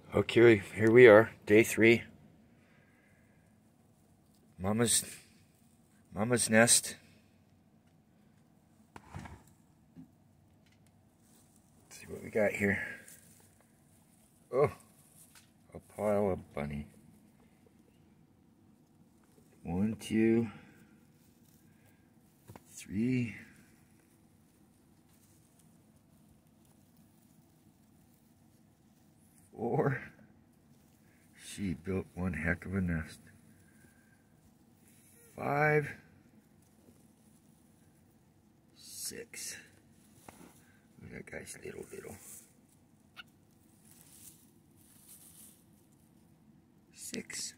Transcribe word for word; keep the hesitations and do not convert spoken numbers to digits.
Okay, here we are, day three. Mama's, Mama's nest. Let's see what we got here. Oh, a pile of bunny. One, two, three. Four. She built one heck of a nest. Five. Six. Look at that guy's little, little. Six.